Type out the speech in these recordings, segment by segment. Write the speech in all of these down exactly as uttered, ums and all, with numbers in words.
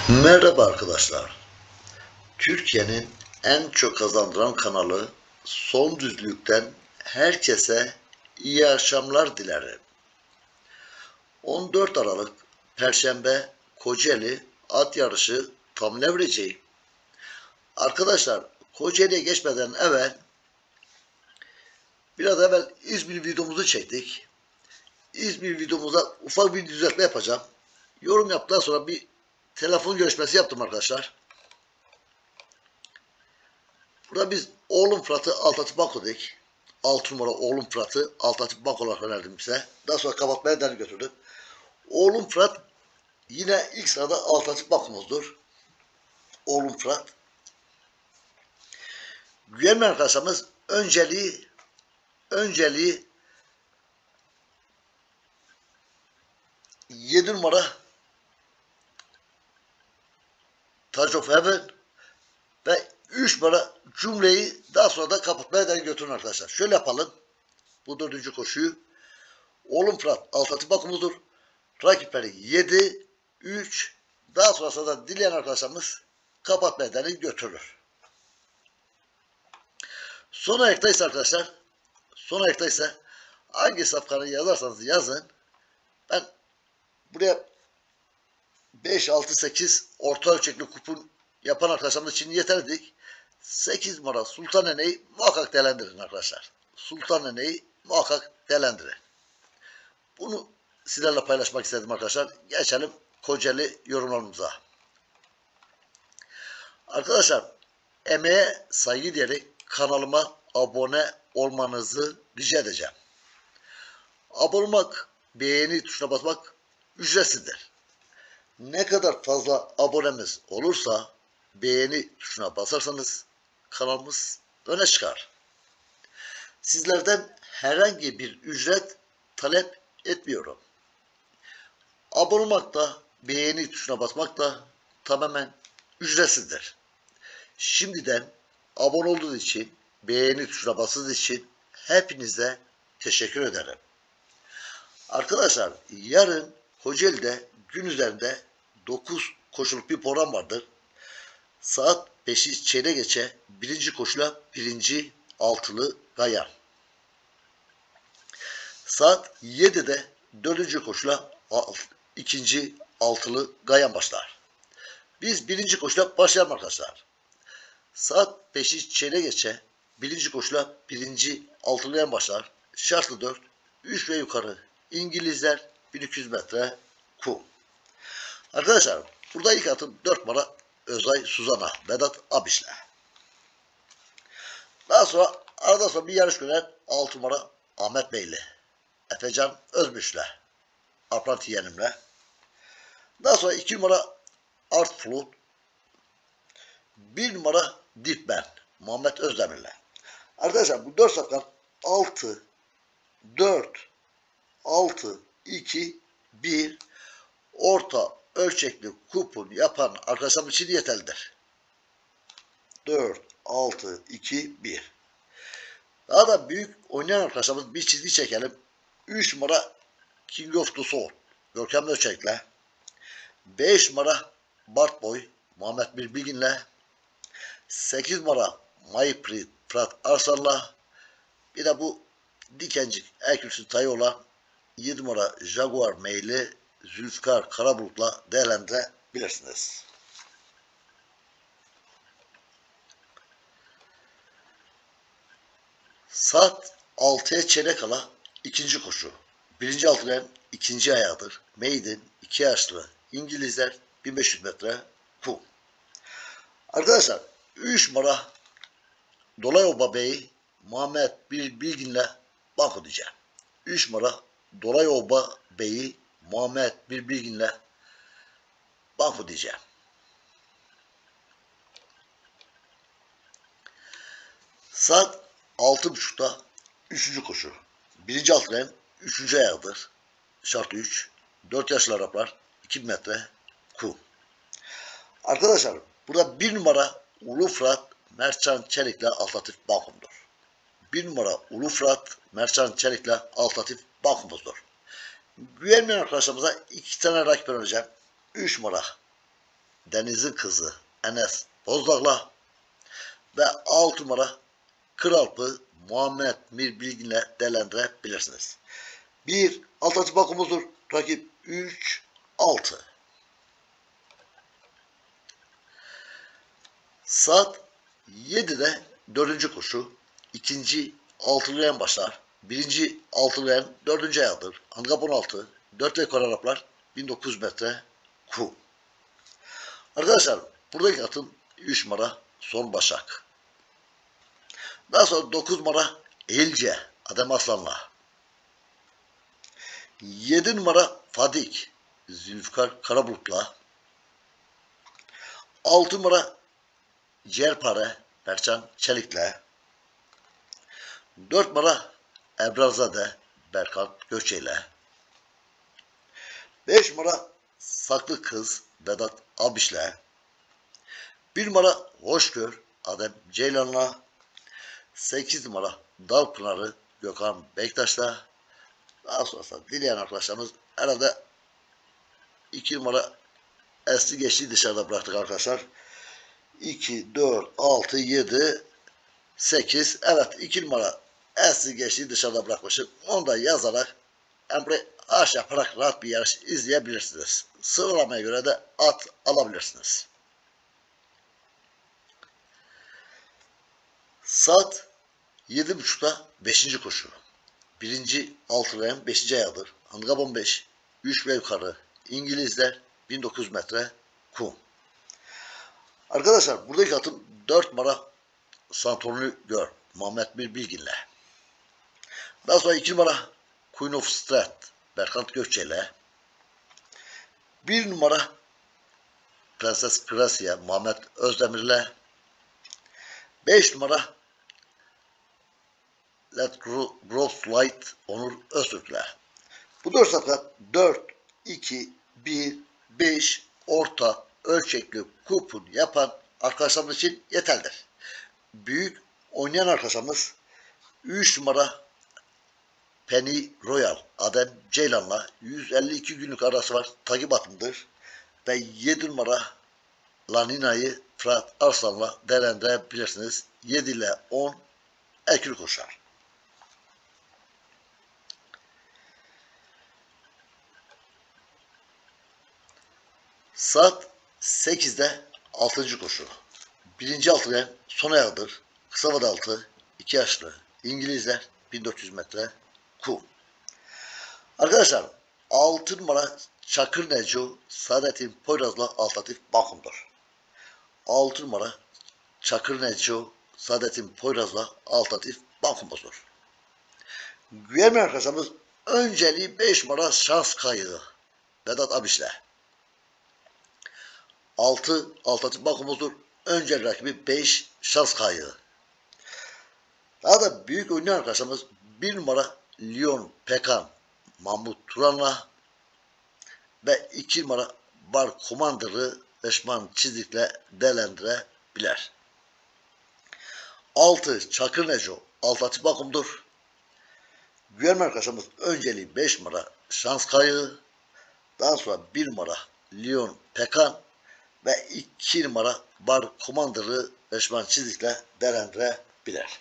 Merhaba arkadaşlar. Türkiye'nin en çok kazandıran kanalı Son Düzlük'ten herkese iyi akşamlar dilerim. on dört Aralık Perşembe Kocaeli at yarışı tam levreci. Arkadaşlar Kocaeli'ye geçmeden evvel biraz evvel İzmir videomuzu çektik. İzmir videomuza ufak bir düzeltme yapacağım. Yorum yaptıktan sonra bir telefon görüşmesi yaptım arkadaşlar. Burada biz oğlum Fırat'ı Altatip Banko dedik. altı numara oğlum Fırat'ı Altatip Banko olarak önerdim size. Daha sonra kapatmaya deni götürdüm. Oğlum Fırat yine ilk sırada Altatip Banko'muzdur. Oğlum Fırat. Güvenme arkadaşlarımız önceliği önceliği yedi numara Touch of Heaven ve üç numara cümleyi daha sonra da kapatmaya deni götürün arkadaşlar. Şöyle yapalım. Bu dördüncü koşuyu. Oğlum Fırat Altatip Banko'muzdur. Rakipleri yedi, üç, daha sonrasında da dileyen arkadaşlarımız kapatma bedeni götürür. Son ayakta ise arkadaşlar, son ayakta ise hangi safkanı yazarsanız yazın. Ben buraya beş, altı, sekiz orta ölçekli kupon yapan arkadaşlarımız için yeterlidik. sekiz numara Sultan Ene'yi muhakkak değerlendirin arkadaşlar. Sultan Ene'yi muhakkak değerlendirin. Bunu sizlerle paylaşmak istedim arkadaşlar. Geçelim Kocaeli yorumlarımıza. Arkadaşlar emeğe saygı diyerek kanalıma abone olmanızı rica edeceğim. Abone olmak, beğeni tuşuna basmak ücretsizdir. Ne kadar fazla abonemiz olursa beğeni tuşuna basarsanız kanalımız öne çıkar. Sizlerden herhangi bir ücret talep etmiyorum. Abone olmak da beğeni tuşuna basmak da tamamen ücretsizdir. Şimdiden abone olduğunuz için, beğeni tuşuna bastığınız için hepinize teşekkür ederim. Arkadaşlar yarın Kocaeli'de gün üzerinde dokuz koşuluk bir program vardır. Saat beşi çeyrek geçe birinci koşula birinci altılı Gayan. Saat yedide dördüncü koşula ikinci altılı Gayan başlar. Biz birinci koşula başlayalım arkadaşlar. Saat beşi çeyrek geçe birinci koşula birinci altılıyan başlar. Şartlı dört, üç ve yukarı İngilizler bin iki yüz metre kum. Arkadaşlar burada ilk atım dört numara Özay Suzana Vedat Abiş'le. Daha sonra arada sonra bir yarış gören altı numara Ahmet Beyli Efecan Özmüş'le Apranti Yenim'le. Daha sonra iki numara Artful, bir numara Dipben Muhammed Özdemir'le. Arkadaşlar bu dört safkan altı, dört, altı, iki, bir orta ölçekli kupon yapan arkadaşlarım için yeterlidir. dört, altı, iki, bir. Daha da büyük oynayan arkadaşlarımız bir çizgi çekelim. üç numara King of the Soul Görkem Ölçek'le. beş numara Bart Boy Muhammed Bilgin'le. sekiz numara My Prix Fırat Arslan'la. Bir de bu Dikencik Erkülsün tayı olan yedi numara Jaguar Meyli Zülfikar Karabulut'la değerlendirebilirsiniz. Saat altıya çeyrek kala ikinci koşu. Birinci altılayan ikinci ayağıdır. Maiden iki yaşlı İngilizler bin beş yüz metre kum. Arkadaşlar üç numara Dolayoba Bey Muhammed Bilgin'le banko diyeceğim. üç numara Dolayoba Bey'i Muhammed Bilgin'le banko diyeceğim. Saat altı buçukta üçüncü koşu. Birinci altılayan üçüncü ayağıdır. Şart üç. dört yaşlı Araplar iki bin metre kum. Arkadaşlar burada bir numara Ulu Fırat Mertcan Çelik'le Altatif bankomdur. bir numara Ulu Fırat Mertcan Çelik'le Altatif bankomuzdur. Güvenmeyen arkadaşlarımıza iki tane rakip önereceğim. üç numara Deniz'in kızı Enes Bozdağ'la ve altı numara Kralpı Muhammed Mir Bilgin'le değerlendirebilirsiniz. bir. Alt açık bakımızdır. Rakip üç altı. Saat yedide dördüncü koşu. ikinci altılayan başlar. Birinci altılayan dördüncü ayağıdır. Handikap on altı. dört rekor Araplar bin dokuz yüz metre kum. Arkadaşlar buradaki atın üç numara Son Başak. Daha sonra dokuz numara Elce Adem Aslan'la. yedi numara Fadik Zülfikar Karabulut'la. altı numara Ciğerpare Berçan Çelik'le. dört numara Ebrazade Berkan Göçe'yle. beş numara Saklı Kız Vedat Abiş'le. bir numara Hoşgör Adem Ceylan'la. sekiz numara Dalpınarı Gökhan Bektaş'la. Daha sonrasında dileyen arkadaşlarımız herhalde iki numara Esli Geçtiği dışarıda bıraktık arkadaşlar. iki, dört, altı, yedi, sekiz. Evet iki numara Esli Geçtiği dışarıda bırakmışım. Onu da yazarak emre aş yaparak rahat bir yarış izleyebilirsiniz. Sıralamaya göre de at alabilirsiniz. Saat yedi buçukta beşinci koşu. Birinci altılayan beşinci ayağıdır. Handikap on beş. üç ve yukarı. İngilizler bin dokuz yüz metre kum. Arkadaşlar buradaki atın dört numara Santorunu Gör. Muhammed Mir Bilgin'le. Daha sonra iki numara Queen of Strat Berkant Gökçe'yle. bir numara Prenses Gracia Muhammed Özdemir'le. beş numara Let Grow Light Onur Öztürk'le. Bu dört safkan dört, iki, bir, beş orta ölçekli kupon yapan arkadaşlarımız için yeterlidir. Büyük oynayan arkadaşlarımız üç numara Penny Royal Adem Ceylan'la yüz elli iki günlük arası var. Takip atımdır. Ve yedi numara Lanina'yı Fırat Arslan'la değerlendirebilirsiniz. yedi ile on ekür koşar. Saat sekizde altıncı koşu. Birinci altılayan son ayağıdır. Kısa vada altı, iki yaşlı. İngilizler bin dört yüz metre kum. Arkadaşlar altı numara Çakır Neco Saadettin Poyraz'la alternatif bakımdır. altı numara Çakır Neco Saadettin Poyraz'la alternatif bakımızdır. Güvenmeyen arkadaşlarımız önceliği beş numara Şans Kayığı Vedat Abiş'le. altı alternatif bakımızdır. Öncel rakibi beş Şans Kayığı. Daha da büyük oynayan arkadaşlarımız bir numara Lyon Pekan Mahmut Turan'la ve iki numara Bar Komandarı Eşman Çizik'le değerlendirebilir. altı Çakır Neco alternatif bakımdır. Güvenme arkadaşlarımız önceliği beş numara Şans Kayığı, daha sonra bir numara Lyon Pekan ve iki numara Bar Komandarı Eşman Çizik'le değerlendirebilir.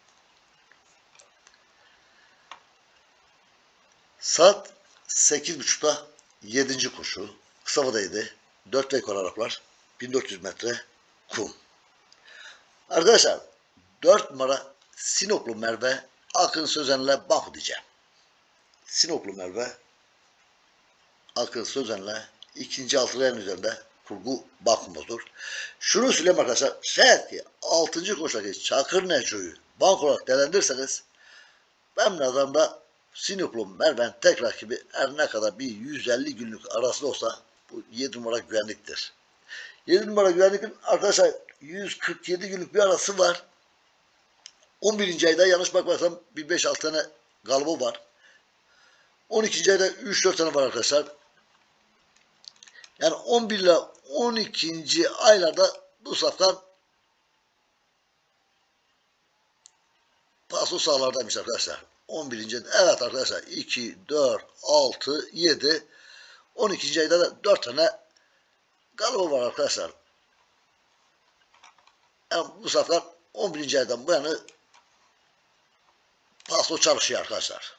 Saat sekiz buçukta yedinci koşu. Kısa vadaydı. dört rekor Araplar. bin dört yüz metre kum. Arkadaşlar dört numara Sinoplu Merve Akın Sözen'le Bahu diyeceğim. Sinoplu Merve Akın Sözen'le ikinci altılayan üzerinde kurgu bakımızdır. Şunu söyleyeyim arkadaşlar. Şayet ki altıncı koşudaki Çakır Neco'yu bank olarak değerlendirirseniz benim nazarımda Sinoplu Merve'nin tek rakibi her ne kadar bir yüz elli günlük arası olsa bu yedi numara güvenliktir. yedi numara güvenlikin arkadaşlar yüz kırk yedi günlük bir arası var. on birinci ayda yanlış bakmarsam bir beş altı tane galibı var. on ikinci ayda üç dört tane var arkadaşlar. Yani on bir ile on ikinci aylarda bu safkan paso sahalardaymış arkadaşlar. on birinci evet arkadaşlar iki, dört, altı, yedi on ikinci ayda da dört tane Galiba var arkadaşlar. Yani bu sefer on birinci aydan bu yana paso çalışıyor arkadaşlar.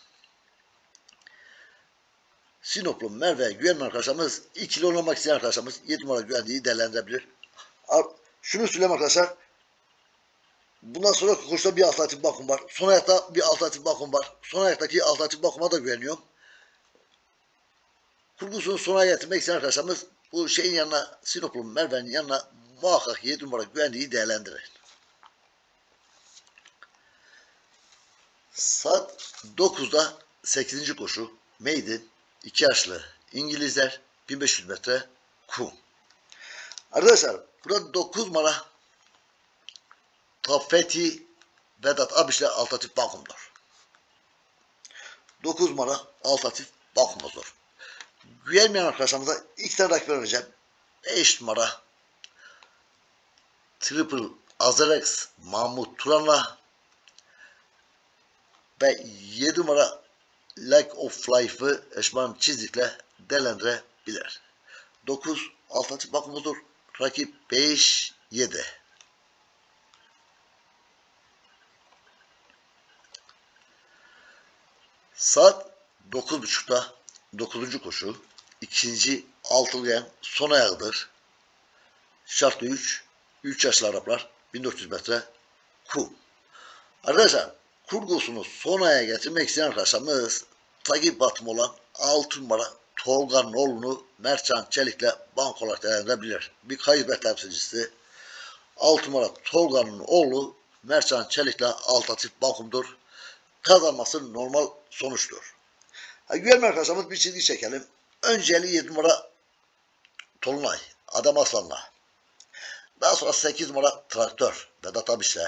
Sinoplu Merve Güvenli arkadaşlarımız ikili oynamak isteyen arkadaşlarımız yedi numara güvenliği değerlendirebilir. Şunu söyleyeyim arkadaşlar. Bundan sonra kursta bir alternatif bakım var. Son ayakta bir alternatif bakım var. Son ayaktaki alternatif bakıma da güveniyorum. Kurgusunu sona getirmek isteyen arkadaşlarımız bu şeyin yanına, Sinoplu Merve'nin yanına muhakkak yedi numara güvenliği değerlendirin. Saat dokuzda sekizinci koşu Maiden iki yaşlı İngilizler bin beş yüz metre kum. Arkadaşlar burada dokuz numara Tafeti Vedat Abiş'le alternatif bakımdır. dokuz numara alternatif bakımdır. Güvenmeyen arkadaşlarımıza iki tane rakip vereceğim. beş numara Triple Azarex Mahmut Turan'la ve yedi numara Like of Life'ı Eşman Çizik'le değerlendirebilir. dokuz alternatif bakımıdır. Rakip beş yedi. Saat dokuz buçukta dokuzuncu koşu ikinci altılayan son ayağıdır. Şartlı üç üç yaşlı Araplar bin dört yüz metre kum. Arkadaşlar kurgusunu son ayağa getirmek isteyen arkadaşlarımız takip batımı olan altı numara Tolga Nolunu Mertcan Çelik'le bank olarak değerlendirebilir. Bir kaybet temsilcisi altı numara Tolga'nın oğlu Mertcan Çelik'le alternatif bankumdur. Kazanması normal sonuçtur. Ha, güvenli arkadaşlarımız bir çizgi çekelim. Önceli yedi numara Tolunay Adam Aslan'la. Daha sonra sekiz numara Traktör Vedat Abiş'le.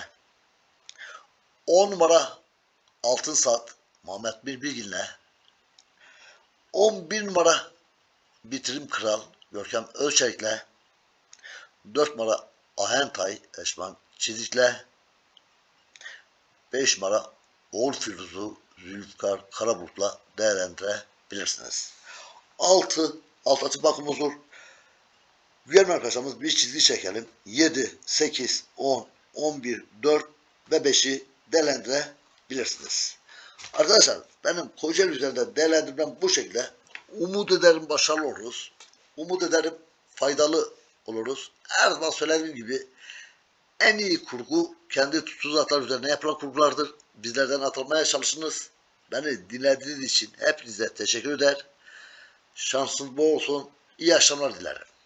on numara Altın Saat Muhammed Bilbilgin'le. on bir numara Bitirim Kral Görkem Ölçek'le. dört numara Ahentay Eşman Çizik'le. beş numara Oğul Firuzu Zülfikar Karabulut'la değerlendirebilirsiniz. altı alternatif bakımımız olur. Güvenli arkadaşlarımız bir çizgi çekelim. yedi, sekiz, on, on bir, dört ve beşi değerlendirebilirsiniz. Arkadaşlar benim Kocaeli üzerinde değerlendirmem bu şekilde. Umut ederim başarılı oluruz. Umut ederim faydalı oluruz. Her zaman söylediğim gibi en iyi kurgu kendi tuzaklar üzerine yapılan kurgulardır. Bizlerden atılmaya çalışınız. Beni dinlediğiniz için hepinize teşekkür eder. Şansınız bol olsun. İyi akşamlar dilerim.